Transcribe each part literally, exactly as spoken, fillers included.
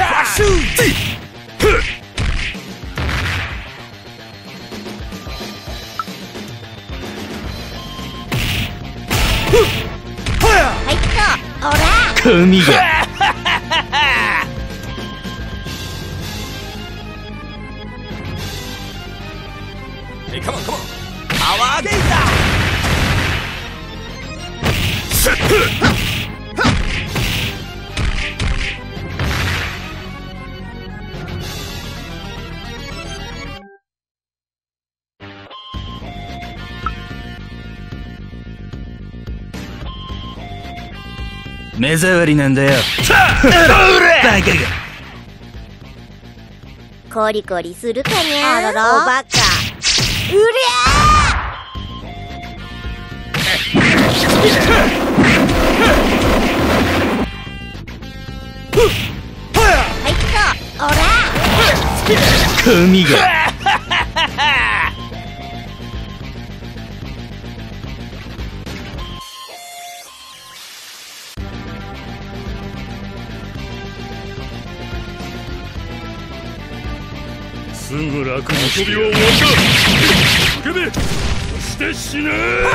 神がカモンカモンパワーゲイザ目障りなんだよ。バカがコリコリするかにゃ。あらら、おバカ。うりゃはいっと、おら神がすぐ楽に遊びは終わった。受けてそして死ね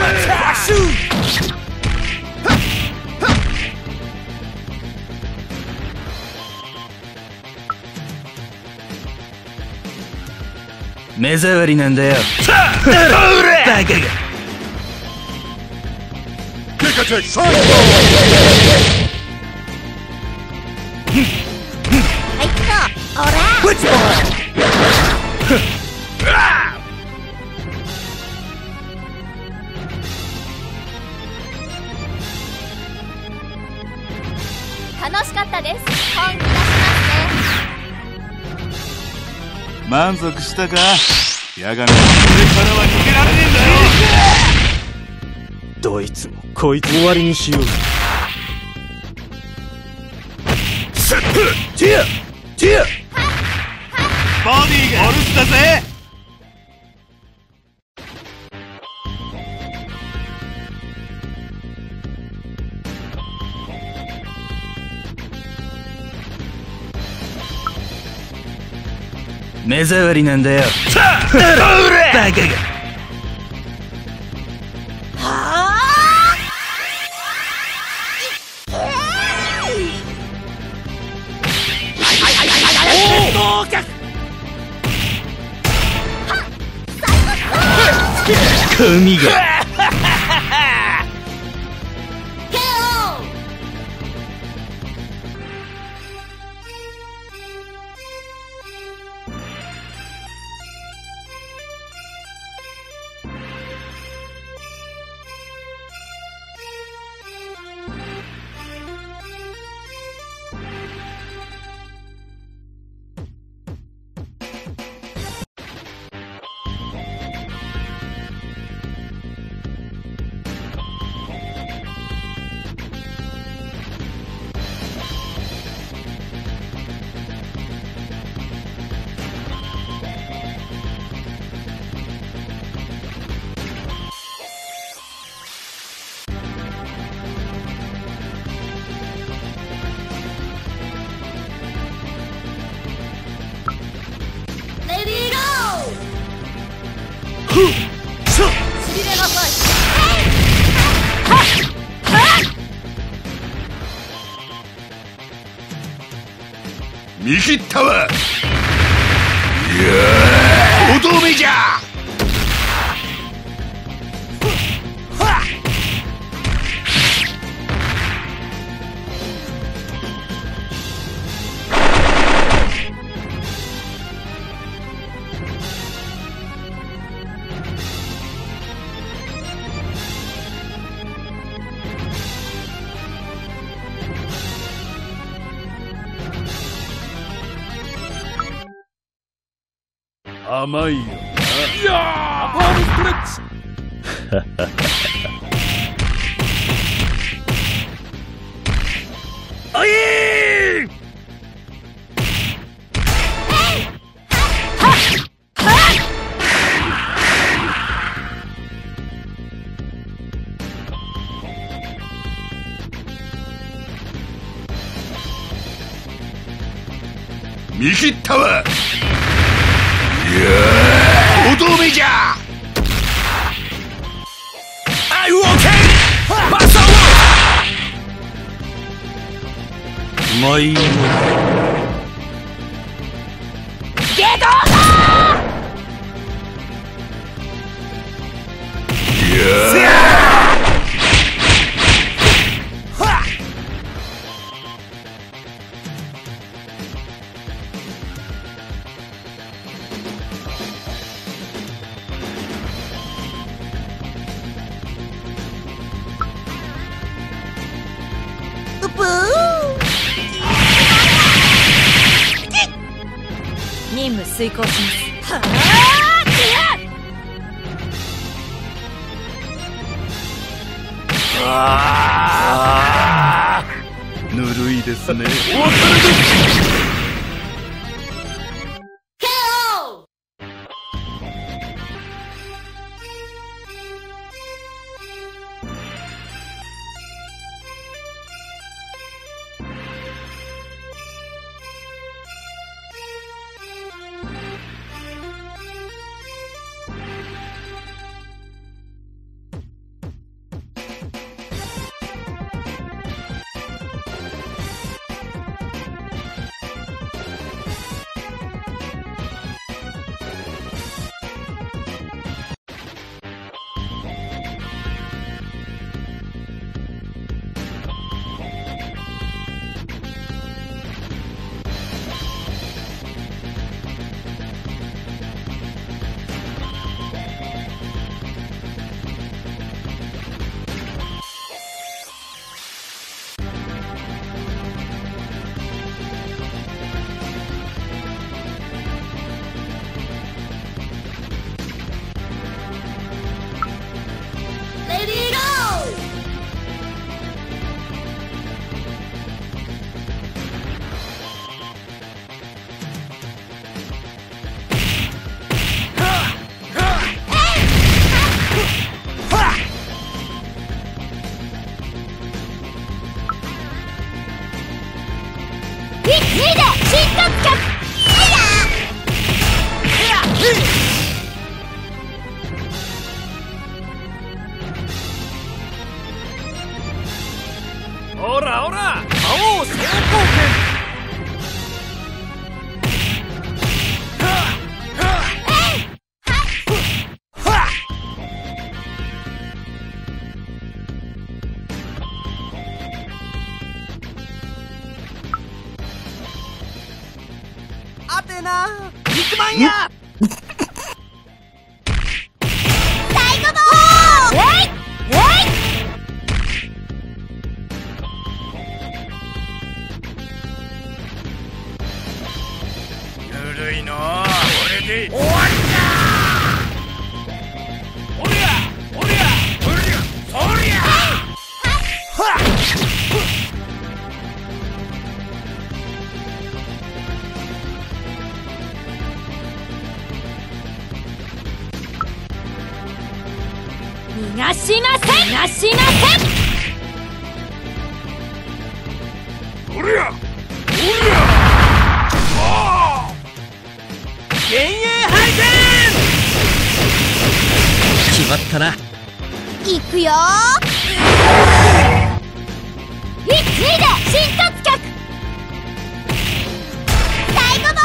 目障りなんだよ。バカがピカチュウサイはいっと、おら楽しかったです。本気出しますね。 満足したか。やがてこれからは逃げられねえんだよ。 どいつもこいつ終わりにしよう。 ティアティアボディがお留守だぜ。 目障りなんだよ。バカが神が見切ったわ。いやー、おどめじゃ。甘いよな。いやー、パームストレッチ。おいー。 見切ったわ。いやー、とどめじゃ。 I will take バサうまいよ。 ゲドーブー任務遂行します。はあー、ぬるいですね。 オラオラ、魔王総貢アテナ肉まんや。 最後のえいえい献。ぬるいの。これで終わりだ。おりゃおりゃおりゃそりゃ。はっ。 逃がしません逃がしません。 おりゃおりゃ。幻影配線。 決まったな。 いくよー。いちいで新突脚。最後の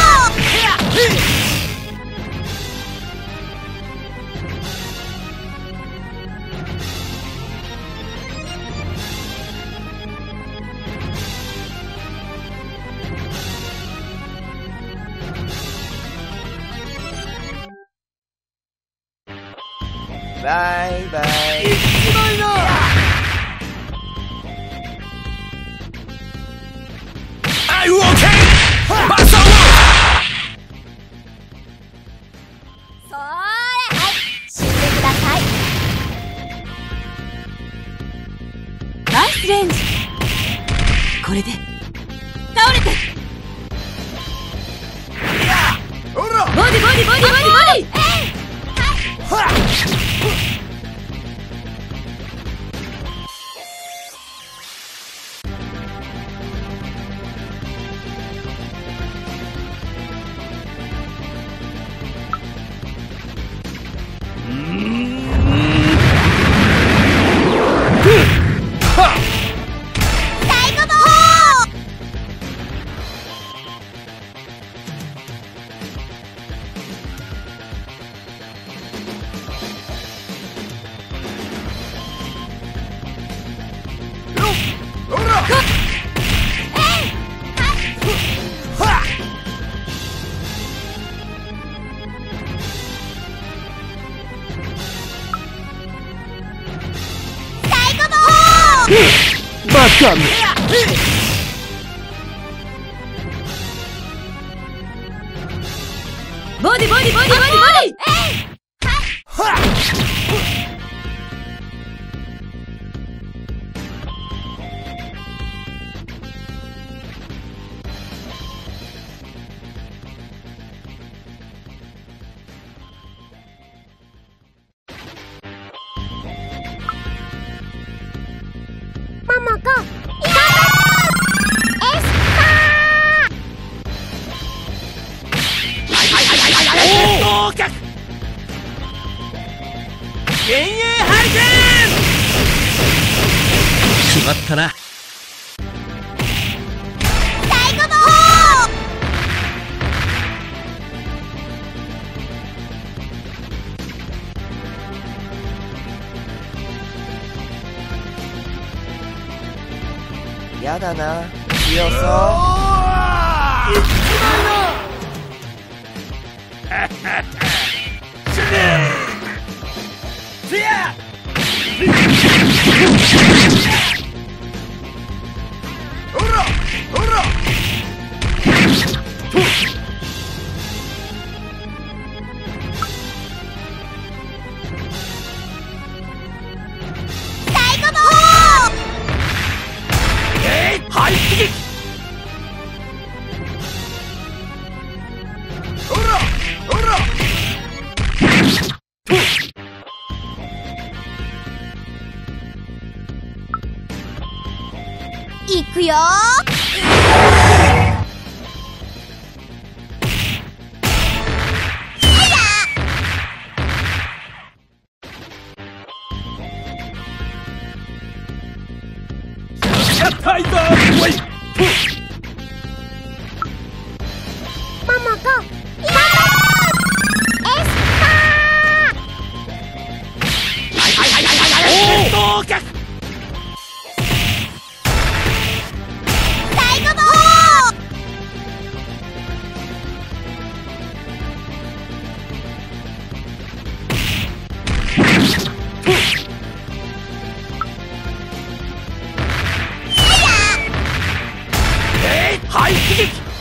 バイバイ。 一枚だ。I will take バサワ。 そーれはい死んでください。ナイスレンジ。これで倒れて。 ほら。 ボディボディボディボディボディ。 はっ。 ダメ。 ボディボディボディボディボディ。 ママが合格。幻影ハリケーン。決まったな。 最後のやだな、強そう。 最後の排出撃。 いくよタイザーウェイ。 ママがエス合格。 最後の排出撃。